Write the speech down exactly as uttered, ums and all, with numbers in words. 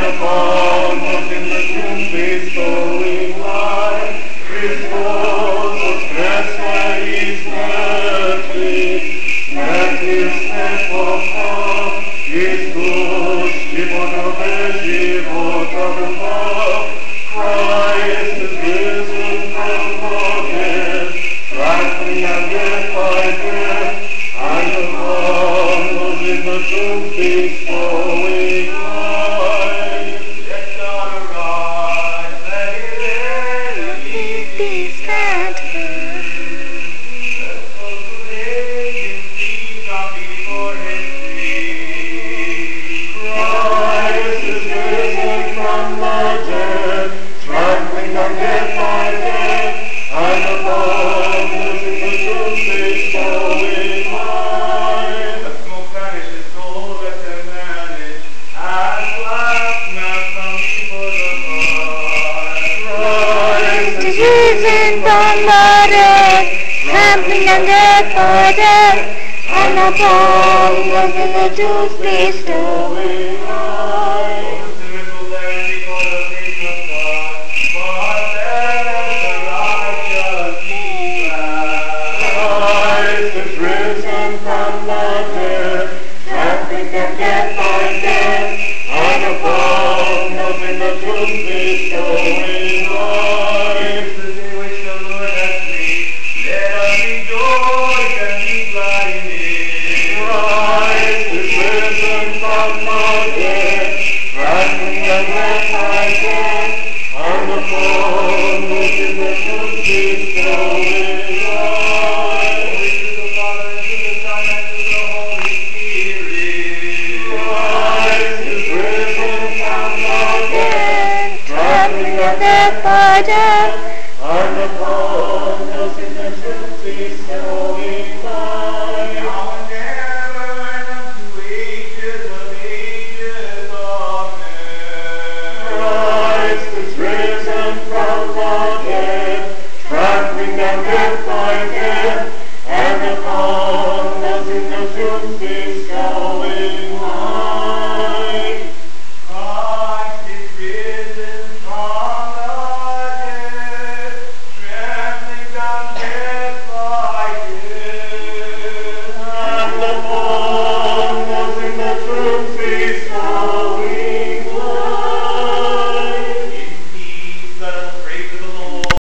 upon us in the tomb bestowing life, restores us rest where He's worthy, let His neck upon His good, životové života above. Christ is risen from the dead, triumphing and death by death, and upon those in the tomb bestowing life. Let God arise, let His enemies be scattered. Let those raging seas come before His feet. Christ is risen from the dead, triumphing on death by death, and upon those in the tomb bestowing life. The smoke vanishes, soul better managed, at last man from before the Lord. Christ is risen from the dead, trampling on death by death, and upon those in the tomb bestowing life. Christ is risen from the dead, trampling on death by death, and upon those in the tomb bestowing life. This is the day which the Lord has made. Let us rejoice and be glad in it. Christ is risen from the dead, trampling on death by death, and upon those in the tomb bestowing life. Glory to the Father, and to the Son, and to the Holy Spirit. Christ is risen from the dead, trampling on death by death, and upon those in the tomb bestowing